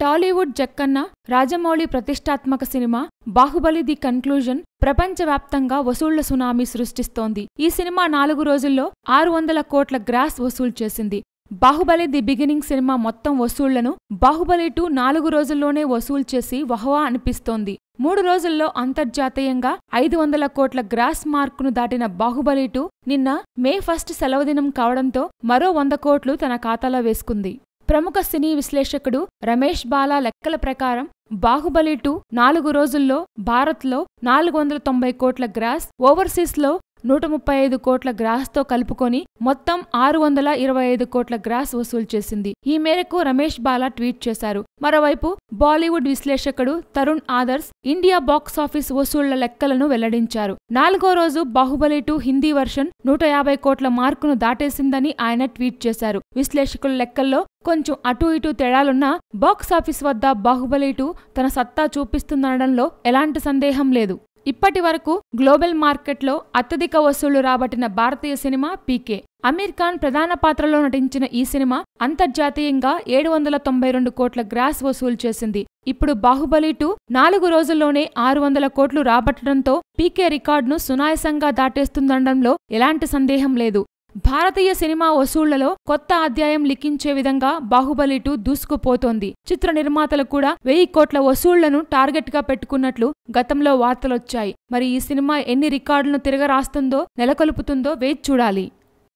టాలీవుడ్ జక్కన్న రాజమౌళి ప్రతిష్టాత్మక cinema Baahubali the conclusion ప్రపంచవ్యాప్తంగా వసూళ్ల tsunami సృష్టిస్తోంది. ఈ సినిమా 4 రోజుల్లో 600 కోట్ల గ్రాస్ వసూలు చేసింది. బాహుబలి ది బిగినింగ్ సినిమా మొత్తం వసూళ్లను బాహుబలి 2 4 రోజుల్లోనే వసూలు చేసి వహవా అనిపిస్తోంది. 3 రోజుల్లో అంతర్జాతీయంగా 500 కోట్ల గ్రాస్ మార్కును దాటిన బాహుబలి 2 నిన్న మే 1 సెలవుదినం కావడంతో మరో 100 కోట్లు తన ఖాతాలో వేసుకుంది. ప్రముఖ సినీ విశ్లేషకుడు రమేష్ బాలా లెక్కల ప్రకారం బాహుబలి 2 4 రోజుల్లో భారత్లో 490 కోట్ల గ్రాస్, ఓవర్సీస్లో 135 కోట్ల గ్రాస్తో కలుపుకొని మొత్తం 625 కోట్ల గ్రాస్ వసూలు చేసింది. ఈ మేరకు రమేష్ బాలా ట్వీట్ చేశారు. మరోవైపు బాలీవుడ్ విశ్లేషకుడు తరుణ్ ఆదర్శ్ ఇండియా బాక్సాఫీస్ వసూళ్ల లెక్కలను వెల్లడించారు. 4వ రోజు బాహుబలి 2 హిందీ వర్షన్ 150 కోట్ల మార్కును దాటేసిందని ఆయన ట్వీట్ చేశారు. విశ్లేషకుల లెక్కల్లో కొంచెం అటూ ఇటూ తేడాలున్నా బాక్సాఫీస్ వద్ద బాహుబలి 2 తన సత్తా చూపిస్తుందనడంలో ఎలాంటి సందేహం లేదు. ఇప్పటి వరకు గ్లోబల్ మార్కెట్లో అత్యధిక వసూళ్లు రాబట్టిన భారతీయ సినిమా పీకే. అమీర్ ఖాన్ ప్రధాన పాత్రలో నటించిన ఈ సినిమా అంతర్జాతీయంగా 792 కోట్ల గ్రాస్ వసూలు చేసింది. ఇప్పుడు బాహుబలి 2 4 రోజుల్లోనే 600 కోట్లు రాబట్టడంతో పీకే రికార్డును సునాయాసంగా దాటేస్తుందనడంలో ఎలాంటి సందేహం లేదు. భారతీయ సినిమా వసూళ్లలో కొత్త అధ్యాయం లిఖించే విధంగా బాహుబలి 2 దూసుకుపోతోంది. చిత్ర నిర్మాతలు కూడా 1000 కోట్ల వసూళ్లను టార్గెట్ గా పెట్టుకున్నట్లు గతంలో వార్తలొచ్చాయి. మరి ఈ సినిమా ఎన్ని రికార్డులను తిరగరాస్తుందో, నెలకొల్పుతుందో వేచి చూడాలి.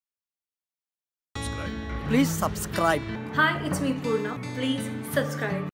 Please subscribe. Hi, it's me Purna. Please subscribe.